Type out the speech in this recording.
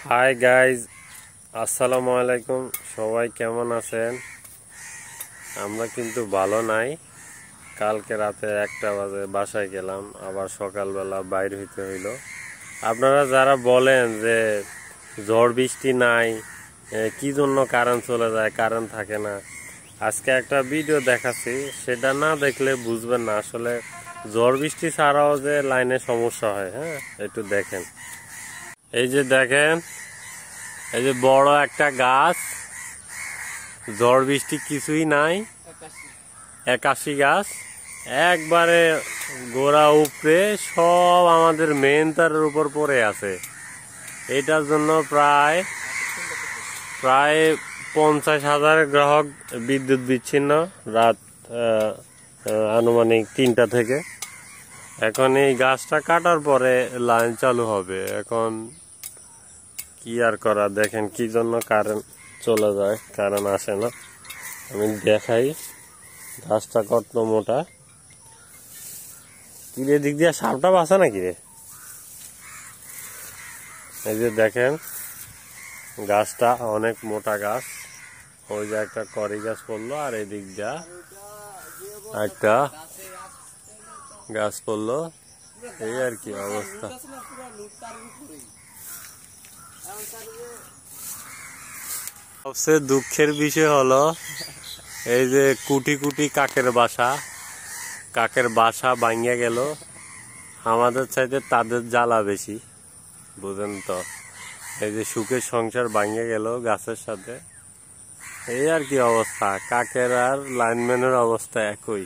Hi guys, আসসালামু আলাইকুম। সবাই কেমন আছেন? আমরা কিন্তু ভালো নাই। কালকে রাতে 1টা বাজে বাসায় গেলাম, আবার সকালবেলা বাইর হইতে হইল। আপনারা যারা বলেন যে ঝড় বৃষ্টি নাই, কি জন্য কারেন্ট চলে যায়, কারেন্ট থাকে না, আজকে একটা ভিডিও দেখাচ্ছি, সেটা না দেখলে বুঝবেন না আসলে ঝড় বৃষ্টি ছাড়াও যে লাইনে সমস্যা হয়। হ্যাঁ, একটু দেখেন। এই যে দেখেন, এই যে বড় একটা গাছ, ঝড় বৃষ্টি কিছুই নাই, 81 গাছ একবারে গোড়া উপরে সব আমাদের মেন তারের উপর পড়ে আছে। এটার জন্য প্রায় 50,000 গ্রাহক বিদ্যুৎ বিচ্ছিন্ন রাত আনুমানিক 3টা থেকে। এখন এই গাছটা কাটার পরে লাইন চালু হবে। এখন কি আর করা, দেখেন কি জন্য কারেন্ট চলে যায়, কারেন্ট আসে না। আমি দেখাই গাছটা কত মোটা। কিরে, দিক দিয়ে সাপটা বাসা নাকি রে? এই যে দেখেন, গাছটা অনেক মোটা গাছ। ওই যে একটা করি গাছ পড়লো, আর এই দিক দিয়ে একটা গাছ পড়লো। এই আর কি অবস্থা। সবচেয়ে দুঃখের বিষয় হলো এই যে কুটি কুটি কাকের বাসা ভাঙিয়া গেল। আমাদের চাইতে তাদের জ্বালা বেশি, বুঝেন তো। এই যে সুখের সংসার ভাঙিয়া গেল গাছের সাথে। এই আর কি অবস্থা, কাকের আর লাইনম্যানের অবস্থা একই।